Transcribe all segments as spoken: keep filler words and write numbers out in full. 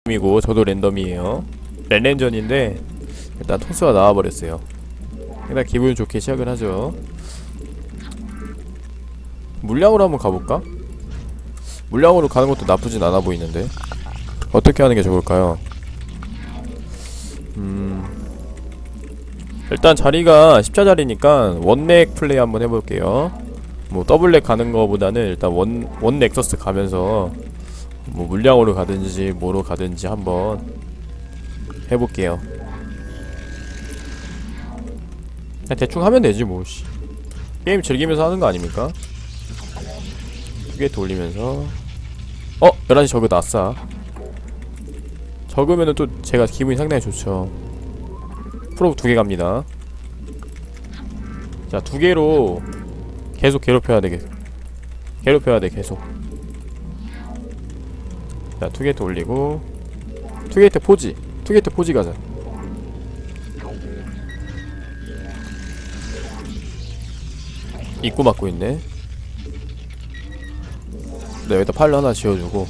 이고 저도 랜덤이에요. 랜랜전인데 일단 토스가 나와버렸어요. 일단 기분 좋게 시작을 하죠. 물량으로 한번 가볼까? 물량으로 가는 것도 나쁘진 않아 보이는데 어떻게 하는 게 좋을까요? 음 일단 자리가 십자자리니까 원넥 플레이 한번 해볼게요. 뭐 더블넥 가는 거보다는 일단 원, 원 넥서스 가면서 뭐 물량으로 가든지 뭐로 가든지 한번 해볼게요. 그냥 대충 하면 되지 뭐. 씨. 게임 즐기면서 하는 거 아닙니까? 두 개 돌리면서 어! 열한 시 저그 났어. 적으면은 또 제가 기분이 상당히 좋죠. 프로브 두 개 갑니다. 자, 두 개로 계속 괴롭혀야 돼. 괴롭혀야 돼 계속. 자, 투게이트 올리고 투게이트 포지 투게이트 포지 가자. 입구 막고 있네. 네, 여기다 파일러 하나 지어주고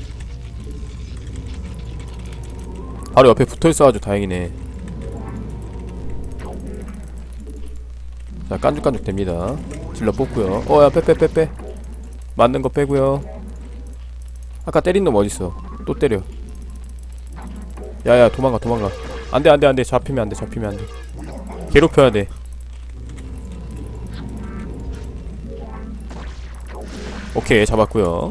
바로 옆에 붙어있어가지고 다행이네. 자, 깐죽깐죽 됩니다. 질러 뽑고요. 어야 빼빼빼빼 맞는 거 빼고요. 아까 때린 놈 어딨어? 또 때려. 야야 도망가 도망가. 안돼 안돼 안돼. 잡히면 안돼 잡히면 안돼. 괴롭혀야 돼. 오케이 잡았고요.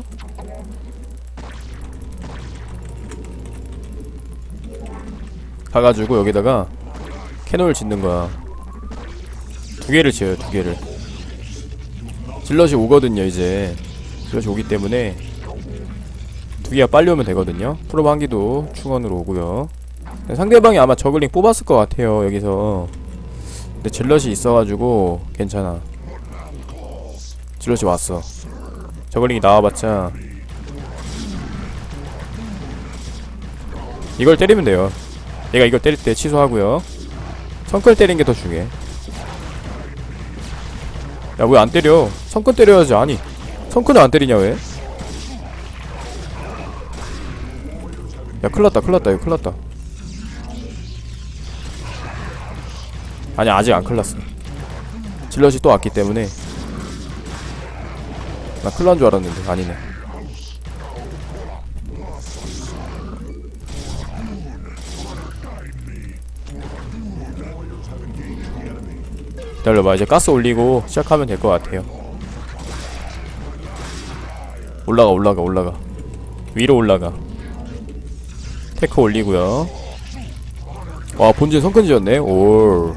가가지고 여기다가 캐논을 짓는 거야. 두 개를 지어요. 두 개를. 질럿이 오거든요 이제. 질럿이 오기 때문에 두 개가 빨리 오면 되거든요. 프로브 한 기도 충원으로 오고요. 상대방이 아마 저글링 뽑았을 것 같아요 여기서. 근데 질럿이 있어가지고 괜찮아. 질럿이 왔어. 저글링이 나와봤자 이걸 때리면 돼요. 얘가 이걸 때릴 때 취소하고요. 성끌 때리는 게 더 중요해. 야 왜 안 때려? 성끌 때려야지. 아니 성끌을 안 때리냐 왜? 야 큰일났다 큰일났다 이거 큰일났다. 아니 아직 안 큰일났어. 질럿이 또 왔기 때문에. 나 큰일난 줄 알았는데 아니네. 기다려봐. 이제 가스 올리고 시작하면 될 것 같아요. 올라가 올라가 올라가 위로 올라가. 테크 올리고요. 와 본진 성큰 지었네. 올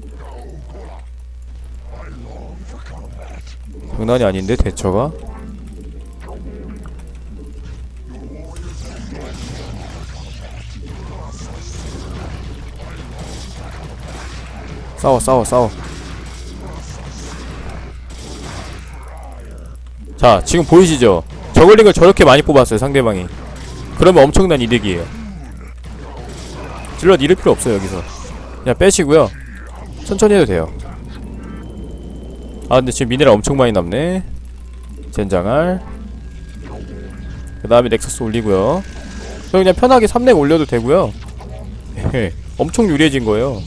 장난이 아닌데 대처가. 싸워 싸워 싸워. 자 지금 보이시죠? 저글링을 저렇게 많이 뽑았어요 상대방이. 그러면 엄청난 이득이에요. 질럿 잃을 필요 없어요 여기서. 그냥 빼시고요. 천천히 해도 돼요. 아 근데 지금 미네랄 엄청 많이 남네. 젠장할. 그 다음에 넥서스 올리고요. 그냥 편하게 삼 넥 올려도 되고요. 엄청 유리해진 거예요.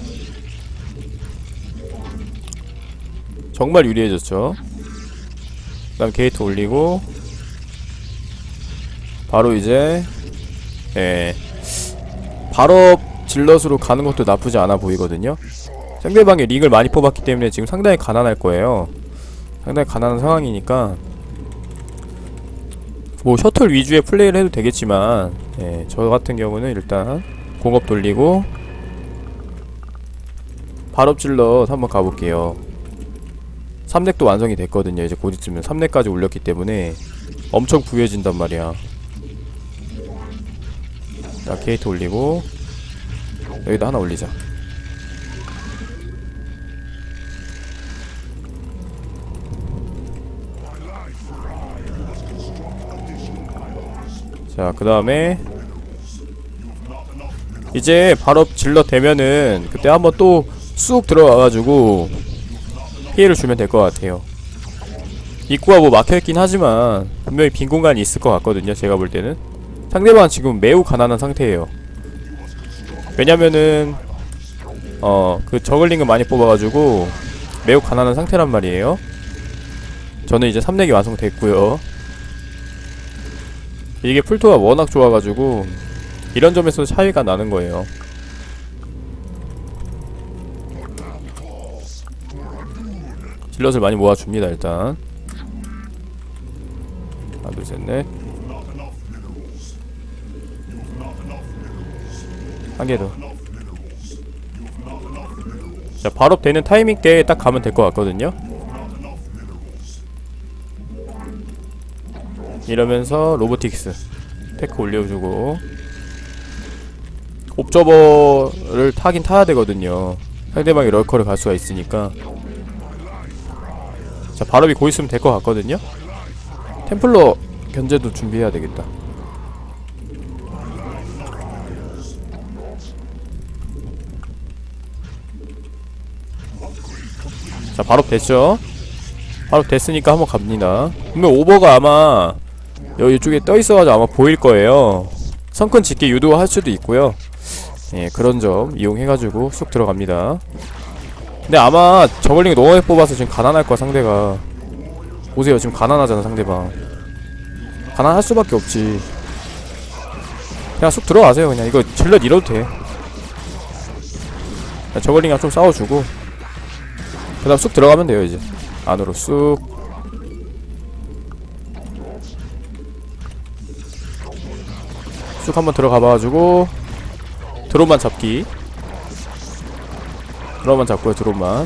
정말 유리해졌죠. 그 다음 게이트 올리고 바로 이제 예 발업 질럿으로 가는 것도 나쁘지 않아 보이거든요. 상대방이 링을 많이 뽑았기 때문에 지금 상당히 가난할 거예요. 상당히 가난한 상황이니까 뭐 셔틀 위주의 플레이를 해도 되겠지만 예, 저 같은 경우는 일단 공업 돌리고 발업 질럿 한번 가볼게요. 삼 넥도 완성이 됐거든요. 이제 곧 있으면 삼 넥까지 올렸기 때문에 엄청 부유해진단 말이야. 자 게이트 올리고 여기다 하나 올리자. 자 그 다음에 이제 발업 질럿 되면은 그때 한번 또 쑥 들어가가지고 피해를 주면 될 것 같아요. 입구가 뭐 막혀있긴 하지만 분명히 빈 공간이 있을 것 같거든요 제가 볼 때는. 상대방은 지금 매우 가난한 상태예요. 왜냐면은 어 그 저글링을 많이 뽑아가지고 매우 가난한 상태란 말이에요. 저는 이제 삼 렉이 완성됐고요. 이게 풀토가 워낙 좋아가지고 이런 점에서 차이가 나는 거예요. 질럿을 많이 모아줍니다. 일단 하나 둘 셋 넷 한 개 더. 자, 바로 되는 타이밍 때 딱 가면 될 것 같거든요. 이러면서 로보틱스 테크 올려주고 옵저버를 타긴 타야 되거든요. 상대방이 럴커를 갈 수가 있으니까. 자, 발업이 곧 있으면 될 것 같거든요. 템플러 견제도 준비해야 되겠다. 자, 바로 됐죠? 바로 됐으니까 한번 갑니다. 분명 오버가 아마 여기 이쪽에 떠있어가지고 아마 보일 거예요. 성큰 짙게 유도할 수도 있고요. 예, 그런 점 이용해가지고 쑥 들어갑니다. 근데 아마 저글링 너무 많이 뽑아서 지금 가난할 거야, 상대가. 보세요, 지금 가난하잖아, 상대방. 가난할 수밖에 없지. 그냥 쑥 들어가세요. 그냥 이거 질럿 잃어도 돼. 저글링이랑 좀 싸워주고 그 다음 쑥 들어가면 돼요. 이제 안으로 쑥. 쑥 한번 들어가봐가지고 드론만 잡기. 드론만 잡고요. 드론만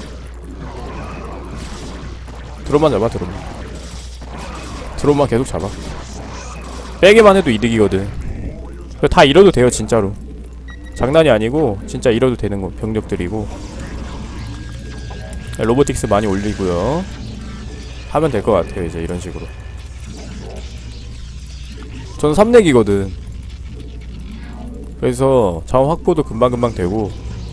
드론만 잡아. 드론만 드론만 계속 잡아. 빼기만 해도 이득이거든. 다 잃어도 돼요, 진짜로. 장난이 아니고 진짜 잃어도 되는 거 병력들이고. 로보틱스 많이 올리고요. 하면 될 것 같아요. 이제 이런 식으로. 저는 삼 렉이거든. 그래서 자원 확보도 금방금방 되고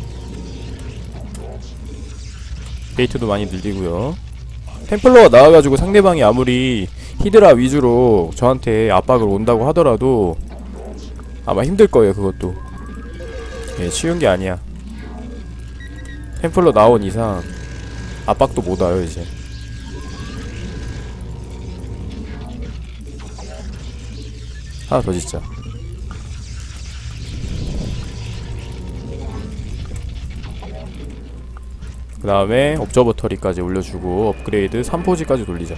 게이트도 많이 늘리고요. 템플러가 나와가지고 상대방이 아무리 히드라 위주로 저한테 압박을 온다고 하더라도 아마 힘들 거예요. 그것도 예, 쉬운 게 아니야. 템플러 나온 이상 압박도 못 와요. 이제 하나 더 짓자. 그 다음에 옵저버터리까지 올려주고 업그레이드 삼 포지까지 돌리자.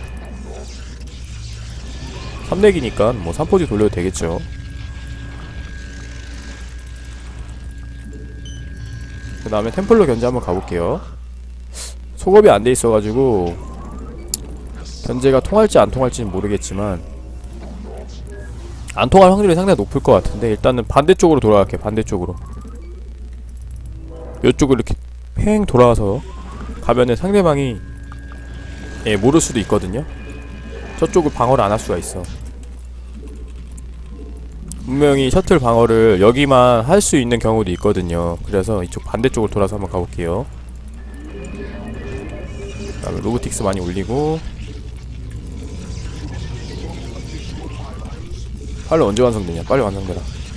삼 렉이니까 뭐 삼 포지 돌려도 되겠죠. 그 다음에 템플러 견제 한번 가볼게요. 속업이 안 돼 있어가지고 견제가 통할지 안 통할지는 모르겠지만 안 통할 확률이 상당히 높을 것 같은데 일단은 반대쪽으로 돌아갈게. 반대쪽으로 요쪽으로 이렇게 팽 돌아와서 가면은 상대방이 예 모를 수도 있거든요. 저쪽을 방어를 안 할 수가 있어. 분명히 셔틀 방어를 여기만 할 수 있는 경우도 있거든요. 그래서 이쪽 반대쪽으로 돌아서 한번 가볼게요. 그 다음에 로보틱스 많이 올리고. 빨리 언제 완성되냐. 빨리 완성되라.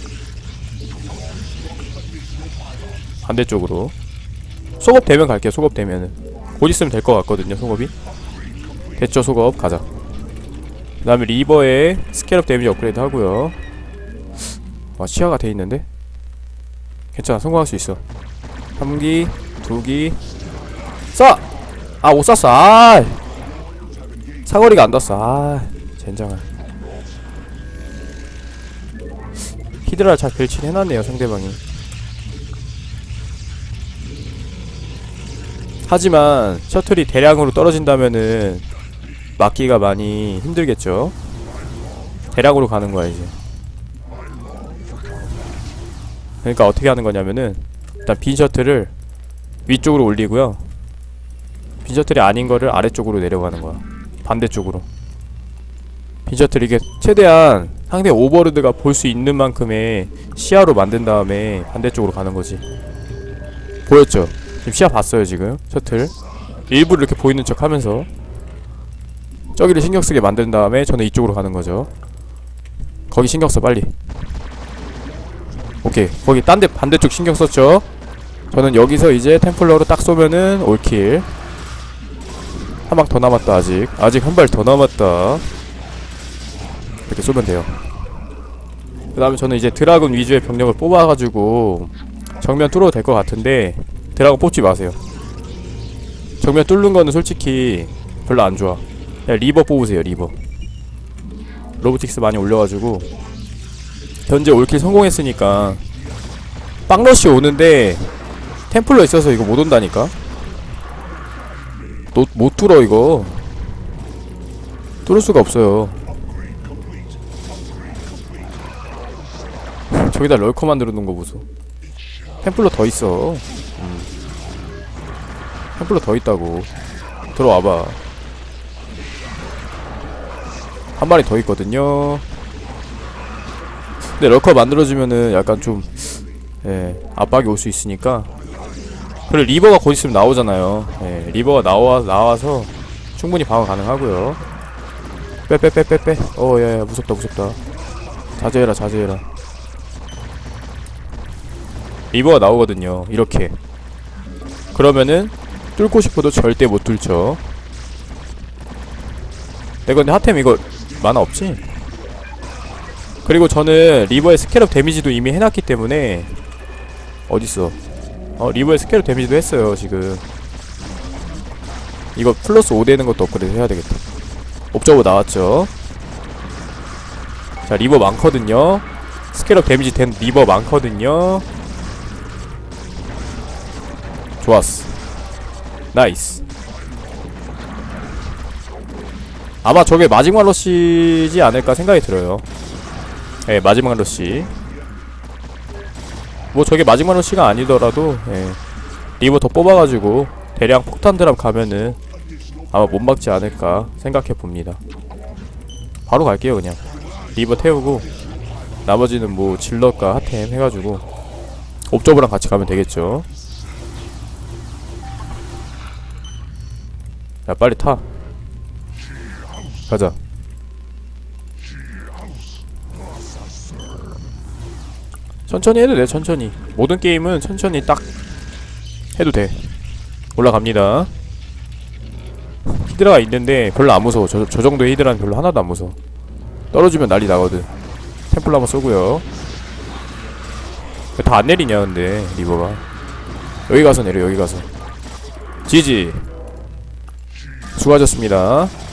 반대쪽으로 속업 되면 갈게요. 속업 되면은 곧 있으면 될 것 같거든요. 속업이 됐죠. 속업 가자. 그 다음에 리버에 스케럽 데미지 업그레이드 하고요. 와, 시야가 돼있는데? 괜찮아. 성공할 수 있어. 한 기 두 기 쏴! 아, 못 쐈어. 아, 사거리가 안 닿았어. 아, 젠장아. 히드라를 잘 배치를 해놨네요, 상대방이. 하지만 셔틀이 대량으로 떨어진다면은 막기가 많이 힘들겠죠. 대량으로 가는 거야 이제. 그러니까 어떻게 하는 거냐면은 일단 빈 셔틀을 위쪽으로 올리고요. 빈 셔틀이 아닌 거를 아래쪽으로 내려가는 거야. 반대쪽으로. 빈 셔틀 이게 최대한 상대 오버로드가 볼 수 있는 만큼의 시야로 만든 다음에 반대쪽으로 가는 거지. 보였죠? 지금 시야 봤어요. 지금 셔틀 일부러 이렇게 보이는 척 하면서 저기를 신경쓰게 만든 다음에 저는 이쪽으로 가는 거죠. 거기 신경써 빨리. 오케이 거기 딴데 반대쪽 신경썼죠. 저는 여기서 이제 템플러로 딱 쏘면은 올킬. 한 방 더 남았다. 아직 아직 한 발 더 남았다. 이렇게 쏘면 돼요. 그 다음에 저는 이제 드라군 위주의 병력을 뽑아가지고 정면 뚫어도 될 것 같은데 드라군 뽑지 마세요. 정면 뚫는 거는 솔직히 별로 안 좋아. 그냥 리버 뽑으세요. 리버. 로보틱스 많이 올려가지고 현재 올킬 성공했으니까 빵러쉬 오는데 템플러 있어서 이거 못 온다니까. 못, 못 뚫어 이거. 뚫을 수가 없어요. 저기다 럴커 만들어 놓은 거 보소. 템플러 더 있어. 음. 템플러 더 있다고. 들어와봐. 한 마리 더 있거든요. 근데 럴커 만들어주면은 약간 좀 예, 압박이 올 수 있으니까. 그리고 리버가 곧 있으면 나오잖아요. 예, 리버가 나와, 나와서 충분히 방어 가능하고요. 빼빼빼빼빼. 어 야야 무섭다 무섭다. 자제해라 자제해라. 리버가 나오거든요. 이렇게. 그러면은 뚫고 싶어도 절대 못 뚫죠. 내가 근데 핫템 이거 만화 없지? 그리고 저는 리버의 스케럽 데미지도 이미 해놨기 때문에. 어딨어? 어 리버의 스케럽 데미지도 했어요 지금. 이거 플러스 오 되는 것도 업그레이드 해야 되겠다. 옵저버 나왔죠? 자 리버 많거든요. 스케럽 데미지 된 리버 많거든요. 좋았어. 나이스. 아마 저게 마지막 러쉬지 않을까 생각이 들어요. 예, 마지막 러쉬. 뭐 저게 마지막 러쉬가 아니더라도 예, 리버 더 뽑아가지고 대량 폭탄 드랍 가면은 아마 못 막지 않을까 생각해봅니다. 바로 갈게요 그냥. 리버 태우고 나머지는 뭐 질럿과 핫템 해가지고 옵저버랑 같이 가면 되겠죠. 야 빨리 타. 가자. 천천히 해도 돼. 천천히. 모든 게임은 천천히 딱 해도 돼. 올라갑니다. 히드라가 있는데 별로 안 무서워. 저, 저 정도의 히드라는 별로 하나도 안 무서워. 떨어지면 난리 나거든. 템플러 한번 쏘고요. 왜 다 안 내리냐 근데 리버가. 여기 가서 내려. 여기 가서. 지지. 수고하셨습니다.